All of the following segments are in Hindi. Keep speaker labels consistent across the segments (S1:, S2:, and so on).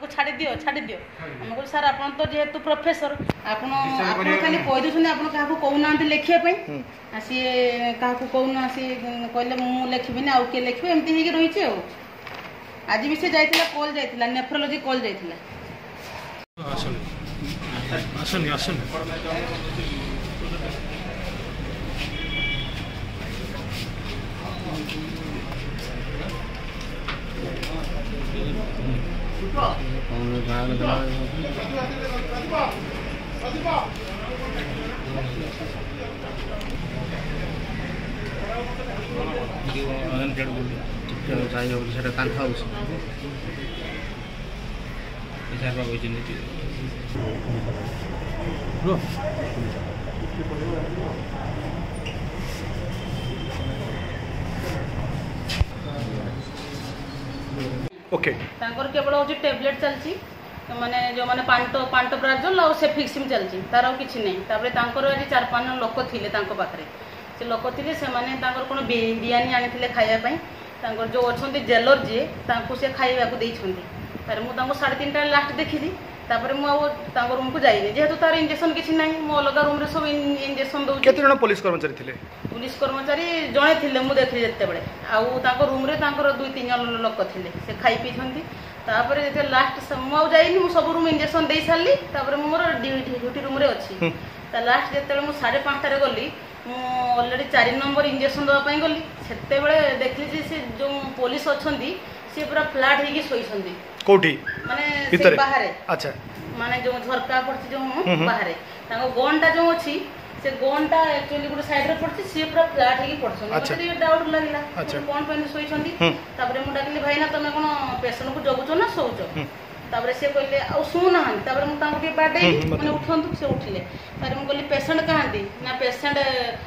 S1: को छाड़ी दियो हम कहूँ सर आप तो जेहेतु प्रोफेसर आप खाली कहीदे आप क्या कहूना लिखापी सी क्या कहूना सी कहले मुझे लिखी आउ किए लिखे एमती हो रही आज भी सी जाइला कॉल जाइला नेफ्रोलोजी कॉल जाइला
S2: ओके
S1: केवल हूँ टैबलेट चलती माने जो माने पांटोप्राजोल और सेफिक्सिम चलती तार किसी नहीं आज 4-5 लोक थे पाखे से लोक थे से कौन बिरियानी आनी खायापी जो अच्छा जेलर जी से खाइबा को मुझे 3:30 लास्ट देखी मुझे रूम को जाइए जेहेतु तार इंजेक्शन किसी ना मो अलग रूम रे सब इंजेक्शन दौर
S2: केते पुलिस कर्मचारी थे
S1: पुलिस कर्मचारी जड़े थे मुझे देखी जितेबाला आउ रूम रे 2-3 जन लोक थे से खाई पीछे तापर जो लास्ट मुझे जाइनी मुझे सब रूम इंजेक्शन दे सारी मोर ड्यूटी रूम रे अच्छी लास्ट जो मुझे 5:30 गली ऑलरेडी 4 नंबर इंजेक्शन देवाई गली से देखली से जो पुलिस अच्छा सी पूरा फ्लाट होगी शोई
S2: कोठी
S1: माने बाहर
S2: अच्छा
S1: माने जो झरका पड़ती जो बाहर गनटा जो अच्छी से गनटा एक्चुअली गोटे साइड रे पड़ती सी पूरा फ्लाट होगी पड़छन
S2: अच्छा।
S1: मुझे डाउट लागला
S2: अच्छा।
S1: कौन पे सोईछंदी तापरे मु डाकली भाई ना तुम कौन पेशेंट को जगुचो ना सोउचो तापरे से कहले आ सुना तापरे मु तांको के बाडे माने उठंतु से उठिले तापरे मु कहली पेशेंट कहांती ना पेशेंट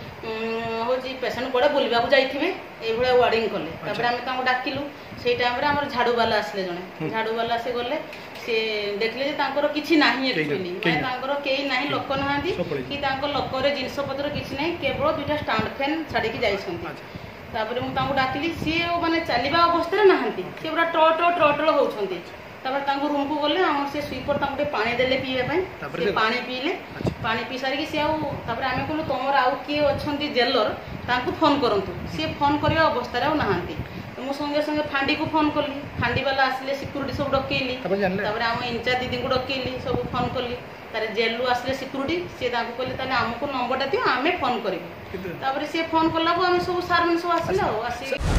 S1: हूँ पेशेंट कड़े बुलवा जाइए ये वार्डिंग कले तापर आम डाकिलु से टाइम आम झाड़ूवाला आसले जड़े झाड़ूवाला से गले सी देखले किसी ना एक्चुअली माने कई ना लोक ना कि लोकर जिनपतर किसी ना केवल 2टा स्टांड फैन छाड़ी जापर मुझे डाकिली सी माने चलवा अवस्था ना सी पूरा ट्रल होती रूम को गले आम से स्वीपर पानी देले पीवाई पानी पीले पानी पी सारिकी सी आम कहलु तुम आउ किए अच्छा जेलर फोन करूँ सी फोन करने अवस्था ना मु संगे संगे फांडी को फोन कली फांडी वाला आसिले सिक्यूरीटी सब डकैली आम इंचार्ज दीदी को डकैली सब फोन कली तारे जेलू आसिले सिक्यूरीटी सी कहले आमको नंबरटा दियो आम फोन करूँ सी फोन कला आम सब सार मैंने सब आसिले